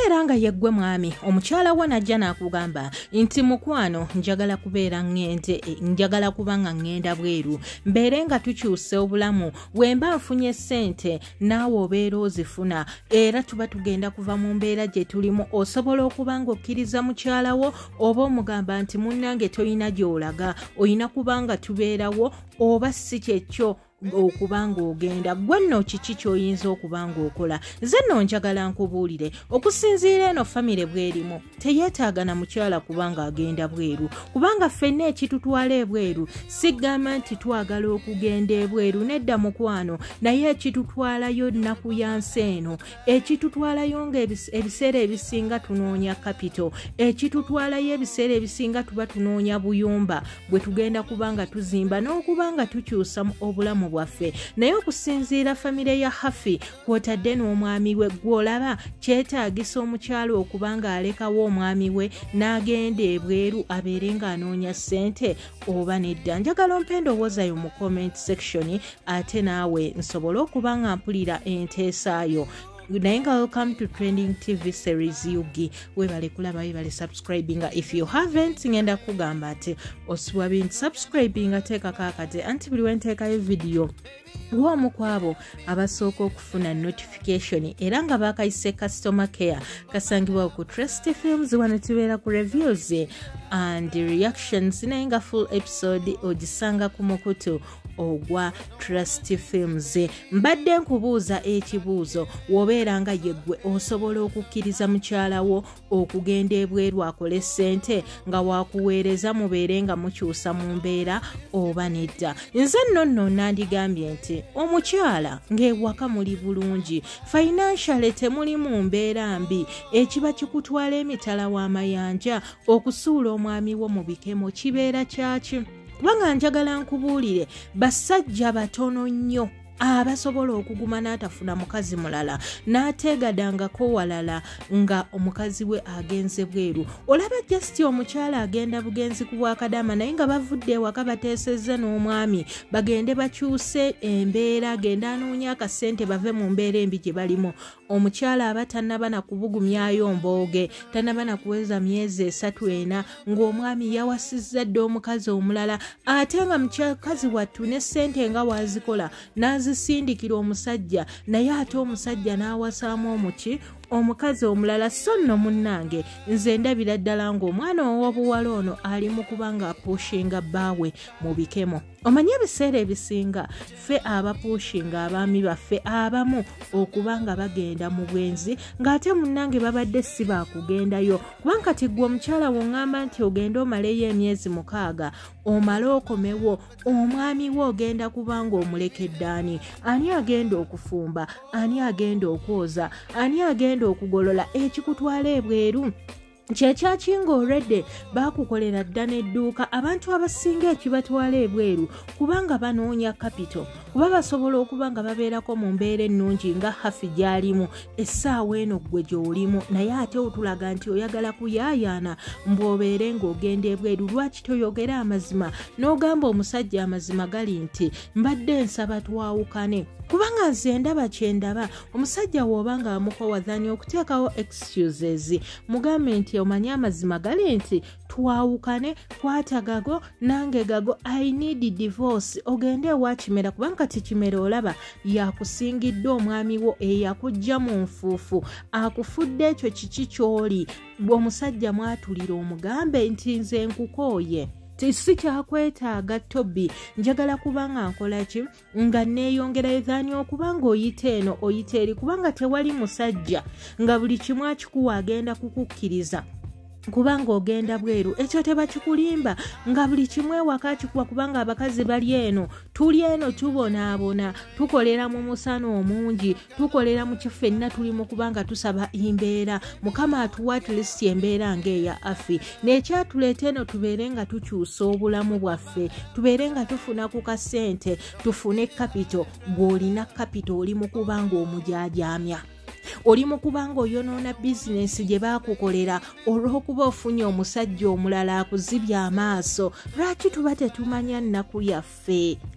wabeera nga yeggwe mwami omukyala wo najja n'akugamba nti mukwano njagala kubeera ngende njagala kubanga ngenda bweru mbeere nga tukyuse obulamu wemba nfunye ssente naawe obeera ozifuna era tuba tugenda kuva mu mbeera gye tulimu osobola okubanga okkiriza mukyala wo oba omugamba nti munnange toyina gy'olaga oyina kubanga tubeerawo oba si kyekyo okubanga ogenda gwe nno kiki ky'oyinza okubanga okola nze nno njagala nkubuulire okusinziira eno famire bwerimu teyeetaaga na mukyala kubanga agenda bweru kubanga ffenna ekitutwala ebweru sigamba nti twagala okugenda ebweru nedda mukwano naye ekitutwalayo nnaku ya nsi eno ekitutwalayo ng'ebiseera ebisinga tunoonya kapito ekitutwalayo ebiseera ebisinga tuba tunoonya buyumba bwe tugenda kubanga tuzimba n'okubanga tukyusa obulamu bwaffe naye okusinziira famire ya Hafi kwotadde n'omwami we gw'olaba kyetaagisa omukyalo okubanga alekawo omwami we n'agenda ebweru abeere ng'anoonya ssente oba nedda njagala ompe endowoozayo mu comment section ate naawe nsobole okubanga mpulira enteesaayo nayenga welcome to Trending TV series Yugi webale kulaba webale subscribing if you haven't ngenda kugamba ati osubwa bintu subscribing ateeka kakate anti buli wenteekayo video wamu kwabo abasooka okufuna notification era nga bakayise customer care kasangibwa ku Trust Films wano tubeera ku reviews and reactions nayenga full episode ogisanga ku mukutu ogwa Trust Films mbadde nkubuuza ekibuuzo wobeera nga yeggwe osobola okukkiriza mukyala wo okugenda ebweru akole ssente nga wakuweereza mubeere nga mukyusa mu mbeera oba nedda nze nno nandigambye nti omukyala ng'ewaka muli bulungi financially temuli mu mbeera mbi ekiba kikutwala emitala w'amayanja okusuula omwami wo mu bikemo kibeera kyaki kubanga njagala nkubuulire basajja batono nnyo abasobola okuguma n'atafuna mukazi mulala n'ateegadangako walala nga omukazi we agenze bweru olaba just omukyala agenda bugenzi ku bwakadama naye nga bavudde ewaka bateesezza n'omwami bagende bakyuse embeera agenda anoonya akasente bave mu mbeera embi gye balimu omukyala aba tannaba na kubugumyayo mbooge tannaba na kuweza myezi 3-4 ng'omwami yawasizza dde omukazi omulala ate nga mukyakazi wattu ne ssente nga wazikola zisindikira omusajja naye ate omusajja n'awasaamu omuki omukazi omulala so nno munnange nze ndabira ddala ng'omwana ow'obuwala ono ali mu kubanga apushinga bbaawe mu bikemo omanye ebiseera ebisinga ffe abapushinga abaami baffe abamu okubanga bagenda mu bwenzi ng'ate munnange babadde si baakugendayo kubanga kati ggwe omukyala w'oŋŋamba nti ogenda omaleyo emyezi 6 omale okomewo omwami we ogenda kubanga omulekedde ani agenda okufumba ani agenda okwoza ani agenda okugolola ekikutwala ebweru kyekyakinga olwedde baakukolera dda n'edduuka abantu abasinga ekibatwala ebweru kubanga banoonya kapito kuba basobola okuba nga babeerako mu mbeera ennungi nga Hafi gy'alimu essaawa eno ggwe gy'olimu naye ate otulaga nti oyagala kuyaayaana mbw'obeere ng'ogenda ebweru lwaki toyogera amazima n'ogamba omusajja amazima gali nti mbadde nsaba twawukane kubanga nze ndaba kyendaba omusajja w'obanga amukowadhani okuteekawo excuses mugambe nti omanyi amazima gali nti twawukane kwata gago nange gago I need divorce ogende ewa Kimera kubanga kati Kimera olaba yakusingidde omwami wo eyakujja mu nfuufu akufudde ekyo kiki ky'oli omusajja mwatulira omugambe nti nze nkukooye si kyakwetaaga Tobi njagala kubanga nkola ki nga neeyongerayo dhani okubanga oyita eno oyita eri kubanga tewali musajja nga buli kimu akikuwa agenda kukukkiriza kubanga ogenda bweru ekyo tebakikulimba nga buli kimwe ewaka kikuwa kubanga abakazi bali eno tuli eno tubonaabona tukolera mu musana omungi tukolera mu kifenna tuli mu kubanga tusaba imbeera mukama atuwa at embeera ng'eya Afi n'ekyatuleeta eno tubeere nga tukyusa obulamu bwaffe tubeere nga tufuna ku kasente tufune kapito bw'olina kapito oli mu kubanga omujaajamya oli mu kubanga oyonoona bizinesi gye baakukolera olw'okuba ofunye omusajja omulala akuzibya amaaso lwaki tuba tetumanya nnaku yaffe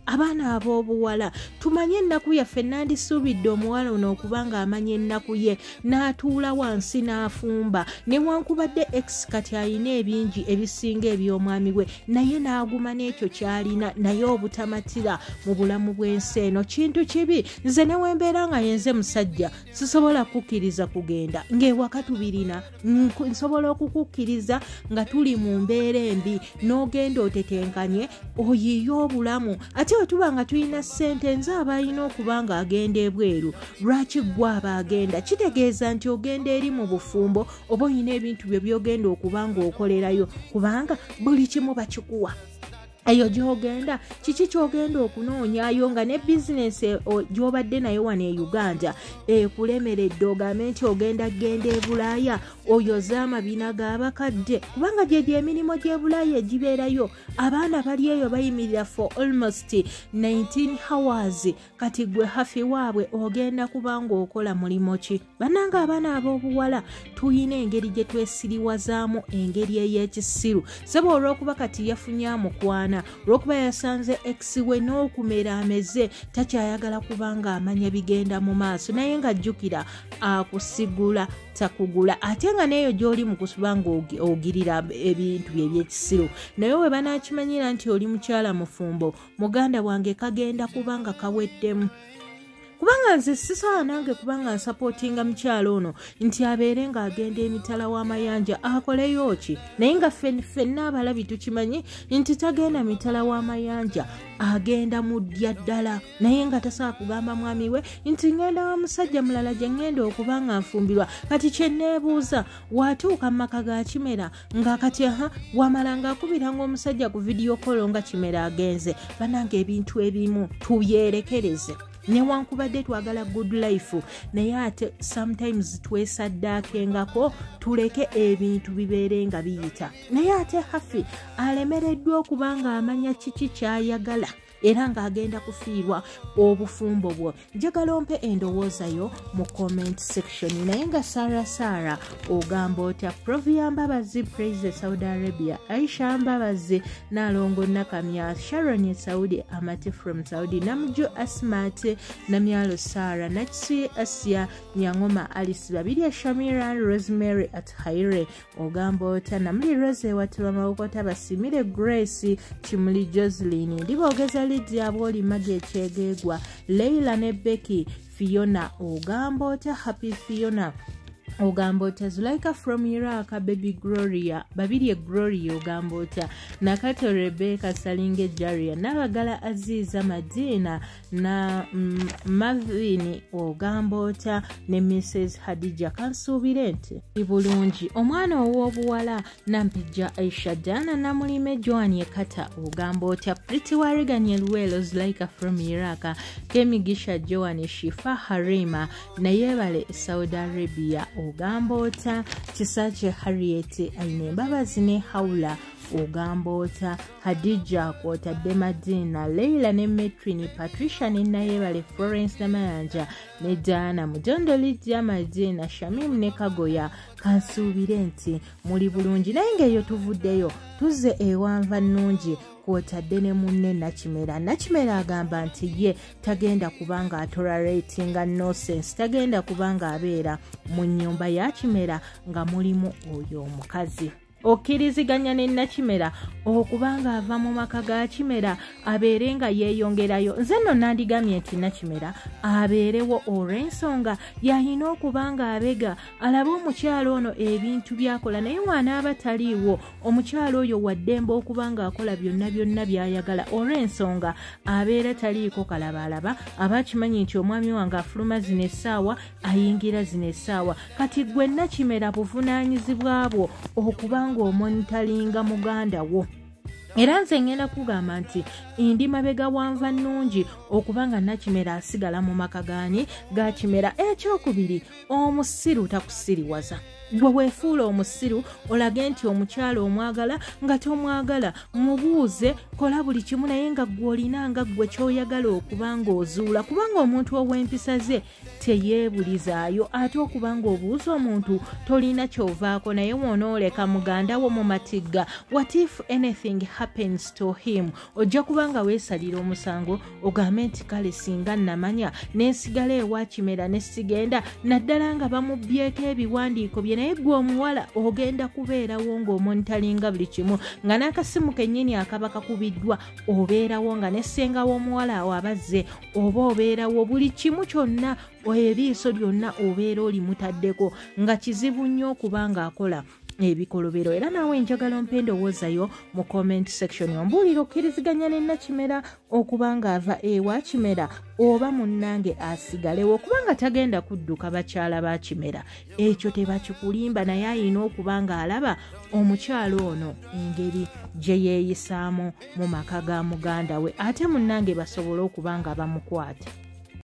abaana ab'obuwala tumanye ennaku yaffe nandisuubidde omuwala ono okubanga amanya ennaku ye n'atuula wansi n'afumba newankubadde ex kati alina ebingi ebisinga eby'omwami we naye n'aguma n'ekyo ky'alina naye obutamatira mu bulamu bw'ensi eno kintu kibi. Nze newembeera nga yenze musajja sisobola kukkiriza kugenda ng'ewaka tubirina nsobola okukukkiriza nga tuli mu mbeera embi n'ogenda otetenkanye oyiye obulamu ate bwe tuba nga tulina ssente nze aba alina okuba nga agenda ebweru lwaki gwe aba agenda kitegeeza nti ogenda eri mu bufumbo oba olina ebintu bye byogenda okuba nga okolerayo kubanga buli kimu bakikuwa eyo gy'ogenda kiki ky'ogenda okunoonyayo nga ne bizinesi gy'obadde nayo wano e Uganda ekulemeredde ogambe nti ogenda genda e Bulaaya oyoze amabina g'abakadde kubanga gyegyo emirimu gy'e Bulaaya egibeerayo abaana bali eyo bayimirira for almost 19 hours kati gwe hafi waabwe ogenda kubanga okola mulimo ki? Bannanga abaana ab'obuwala tuyina engeri gye twesiriwazaamu engeri ey'ekisiru sebo olw'okuba kati yafunye amukwana olw'okuba yasanze ex we n'okumera ameze takyayagala kubanga amanya bigenda mu maaso naye ng'ajjukira akusigula takugula ate nga neeyo gy'oli mu kusuba nga ogirira ebintu eby'ekisiru naye we banaakimanyira nti oli mukyala mufumbo muganda wange kagenda kubanga kaweddemu kubanga nze sisobola nange kubanga nsapootinga mukyalo ono nti abeere ng'agenda emitala w'amayanja akoleyo ki naye nga ffenna abalabi tukimanyi nti tagenda mitala w'amayanja agenda mu ddya ddala naye nga tasobola kugamba mwami we nti ngenda wa musajja mulala gye ngenda okuba nga nfumbirwa kati kye neebuuza watuuka mu maka ga Kimera nga kati wamala ng'akubiranga omusajja ku vidiyo kolo nga Kimera agenze bannanga ebintu ebimu tubyerekereze newankubadde twagala good life naye ate sometimes twesaddaakengako tuleke ebintu bibeere nga biyita naye ate hafi alemereddwa okuba nga amanya kiki kyayagala era ng'agenda kufiirwa obufumbo bwo njagala ompe endowooza yo mu comment section naye nga Sara ogamba otya Provia Mbabazi Praise Saudi Arabia Aisha Mbabazi Nalongo Nakamya Sharon Saudi Amati from Saudi Namju Asmat Namyalo Sara Natsi Asia Nyangoma Alice Babiria Shamira Rosemary at Haire ogamba otya Namuli Rose watula mawokota basimire Grace Chimuli Jocelyn ndibogeza Lydia Boli Mage Chegegwa Leila ne Becky Fiona ogamba otya Happy Fiona ogamba otya Zulaika from Iraq Baby Gloria Babirie Gloria ogamba otya Nakato Rebecca Salinge Jaria Nabagala Aziza Madina na Mavini ogamba otya ne Mrs Hadija Kansuubire nti ibulungi omwana ow'obuwala Nampijja Aisha Dana Namulime Joan Kata ogamba otya Pretty Wariganye Luwelo Zulaika from Iraq Kemigisha Joan Shifa Harima na Yebale Saudi Arabia ogamba otya Kisache Harriet Aine Mbabazi ne Haula ogamba otya Hadija kwotadde Madina Leila ne Metrini Patricia ne Nayebale Florence Namayanja ne Dana Mujondo Lydia Madina Shamim ne Kagoya Kansuubire nti muli bulungi naye ng'eyo tuvuddeyo tuzze ewanva nnungi kwotadde ne munne Nakimera agamba nti ye tagenda kubanga atoleratinga nonsense tagenda kubanga abeera mu nnyumba ya Kimera nga mulimu oyo omukazi okkiriziganya ne Nakimera okubanga ava mu maka ga Kimera abeere nga yeeyongerayo nze nno nandigamye nti Nakimera abeerewo olw'ensonga yalina okubanga abega alabe omukyalo ono ebintu byakola naye wanaaba taliiwo omukyalo oyo waddembe okubanga akola byonna byayagala olw'ensonga abeera taliiko kalabalaba abakimanyi nti omwami wange afuluma zino essaawa ayingira zino essaawa kati gwe Nakimera buvunaanyizibwa bwo okuba ng'omonitalinga muganda wo era nze ngenda kugamba nti ndi mabega wanva nnungi okubanga Nakimera asigala mu maka gaani ga Kimera ekyokubiri omusiru takusiriwaza gwe weefuula omusiru olage nti omukyalo omwagala nga tomwagala mubuuze kola buli kimu naye nga gwe olinanga gwe kyoyagala okubanga ozuula kubanga omuntu ow'empisa ze teyeebulizaayo ate okubanga obuuza omuntu tolina kyovaako naye woonooleka muganda wo mu matigga what if anything happens to him ojja kubanga weesalira omusango ogambe nti kale singa namanya nesigala ewa Kimera nesigenda naddala nga bamubbyeko ebiwandiiko bye naye gwe omuwala ogenda kubeerawo ng'omonitalinga buli kimu nga n'akasimu kennyini akaba kakubiddwa obeerawo nga nessenga w'omuwala awo abazze oba obeerawo buli kimu kyonna ebiiso byonna obeera olimutaddeko nga kizibu nnyo okuba ng'akola ebikolobero. Era naawe njagala mpe endowoozayo mu comment section ombuulira okkiriziganya ne Nakimera okuba ng'ava ewa Kimera oba munnange asigalewo okuba nga tagenda kudduka bakyala ba Kimera. Ekyo tebakikulimba naye ayina okuba ng'alaba omukyalo ono engeri gye yeeyisaamu mu maka ga muganda we ate munnange basobole okuba nga bamukwata.